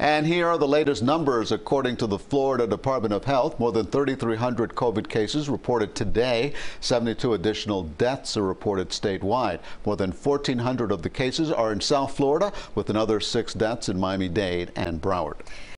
And here are the latest numbers. According to the Florida Department of Health, more than 3,300 COVID cases reported today. 72 additional deaths are reported statewide. More than 1,400 of the cases are in South Florida, with another 6 deaths in Miami-Dade and Broward.